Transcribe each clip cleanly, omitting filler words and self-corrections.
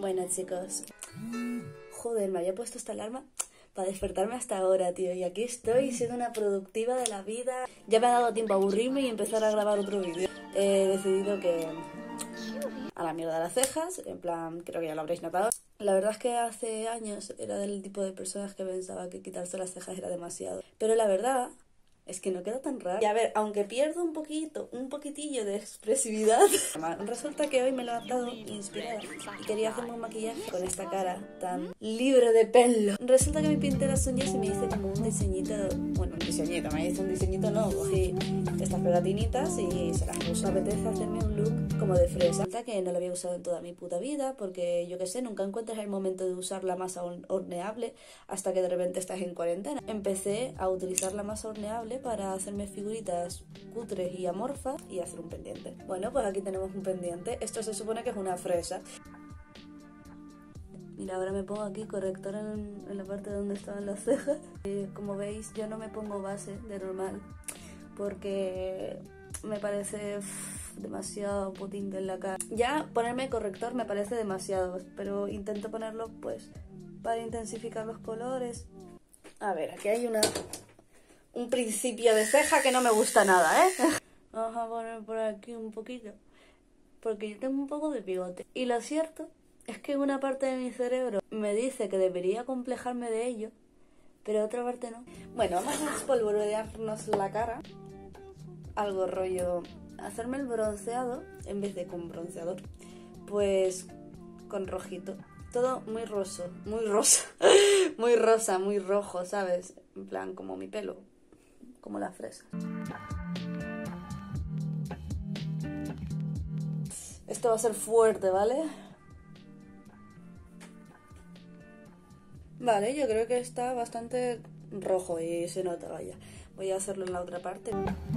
Bueno, chicos, joder, me había puesto esta alarma para despertarme hasta ahora, tío. Y aquí estoy siendo una productiva de la vida. Ya me ha dado tiempo a aburrirme y empezar a grabar otro vídeo. He decidido que a la mierda las cejas, en plan, creo que ya lo habréis notado. La verdad es que hace años era del tipo de personas que pensaba que quitarse las cejas era demasiado. Pero la verdad es que no queda tan raro. Y a ver, aunque pierdo un poquitillo de expresividad, resulta que hoy me lo he levantado inspirada y quería hacerme un maquillaje con esta cara tan libre de pelo. Resulta que me pinté las uñas y me hice como un diseñito, bueno, me hice un diseñito, no, cogí estas pegatinitas y se las puse. Me apetece hacerme un look como de fresa. Resulta que no lo había usado en toda mi puta vida porque, yo que sé, nunca encuentras el momento de usar la masa horneable hasta que de repente estás en cuarentena. Empecé a utilizar la masa horneable para hacerme figuritas cutres y amorfas y hacer un pendiente. Bueno, pues aquí tenemos un pendiente. Esto se supone que es una fresa. Mira, ahora me pongo aquí corrector en la parte donde estaban las cejas. Como veis, yo no me pongo base de normal porque me parece demasiado potente en la cara. Ya ponerme corrector me parece demasiado, pero intento ponerlo pues para intensificar los colores. A ver, aquí hay un principio de ceja que no me gusta nada, ¿eh? Vamos a poner por aquí un poquito, porque yo tengo un poco de bigote. Y lo cierto es que una parte de mi cerebro me dice que debería complejarme de ello, pero otra parte no. Bueno, vamos a espolvorearnos la cara. Algo rollo hacerme el bronceado en vez de con bronceador, pues con rojito. Todo muy rosa, muy rosa, muy rojo, ¿sabes? En plan, como mi pelo, como la fresa. Esto va a ser fuerte, ¿vale? Vale, yo creo que está bastante rojo y se nota, vaya. Voy a hacerlo en la otra parte.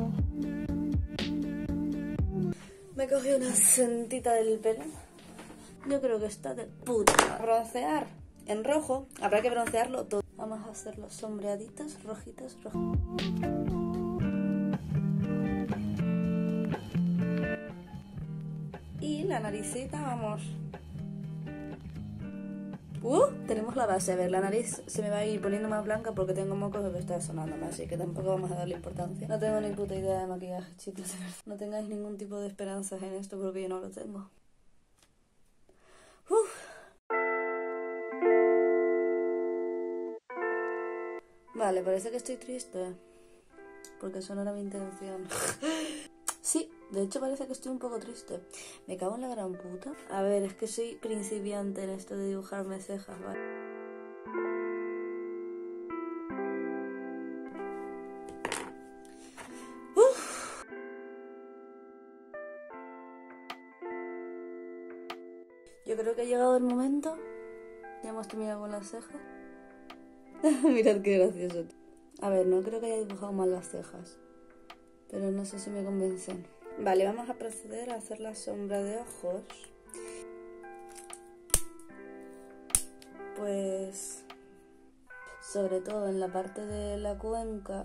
Me cogí una centita del pelo. Yo creo que está de puta. Broncear en rojo. Habrá que broncearlo todo. Vamos a hacer los sombreaditos rojitos, Y la naricita, vamos. Tenemos la base. A ver, la nariz se me va a ir poniendo más blanca porque tengo mocos que me está sonando más, así que tampoco vamos a darle importancia. No tengo ni puta idea de maquillaje, chicos. No tengáis ningún tipo de esperanzas en esto porque yo no lo tengo. Vale, parece que estoy triste, porque eso no era mi intención. Sí, de hecho parece que estoy un poco triste. Me cago en la gran puta. A ver, es que soy principiante en esto de dibujarme cejas, ¿vale? Yo creo que ha llegado el momento. Ya hemos terminado con las cejas. Mirad qué gracioso. A ver, no creo que haya dibujado mal las cejas, pero no sé si me convencen. Vale, vamos a proceder a hacer la sombra de ojos. Pues sobre todo en la parte de la cuenca.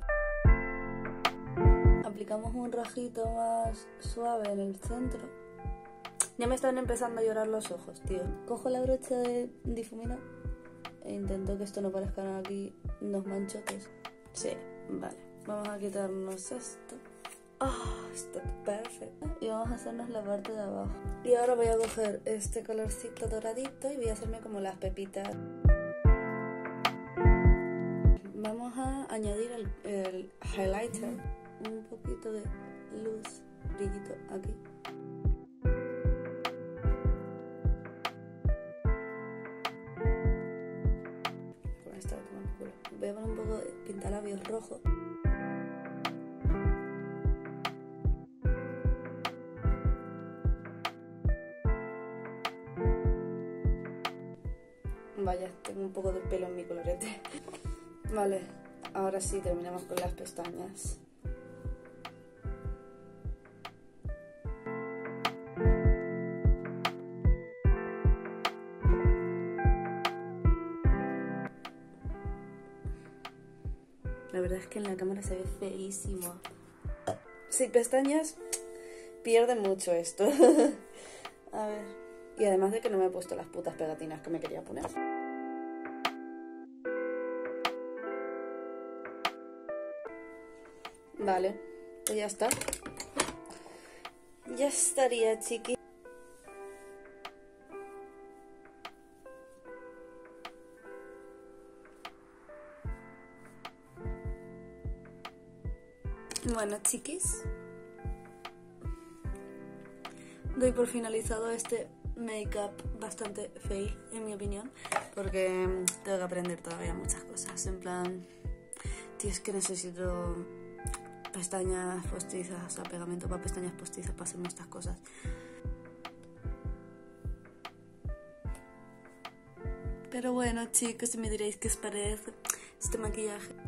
Aplicamos un rojito más suave en el centro. Ya me están empezando a llorar los ojos, tío. Cojo la brocha de difuminar e intento que esto no parezcan aquí unos manchotes. Sí, vale. Vamos a quitarnos esto. Está perfecto. Y vamos a hacernos la parte de abajo. Y ahora voy a coger este colorcito doradito y voy a hacerme como las pepitas. Vamos a añadir el highlighter. Un poquito de luz, brillito aquí. Con esta toma el culo. Voy a poner un poco de pintalabios rojo. Vaya, tengo un poco de pelo en mi colorete. Vale, ahora sí terminamos con las pestañas. La verdad es que en la cámara se ve feísimo. Sin pestañas pierde mucho esto. A ver, Y además de que no me he puesto las putas pegatinas que me quería poner. Vale, pues ya está. Ya estaría, chiqui. Bueno, chiquis, doy por finalizado este make-up bastante fail, en mi opinión, porque tengo que aprender todavía muchas cosas. En plan, tío, es que necesito pestañas postizas, o sea, pegamento para pestañas postizas para hacerme estas cosas. Pero bueno, chicos, me diréis qué os parece este maquillaje.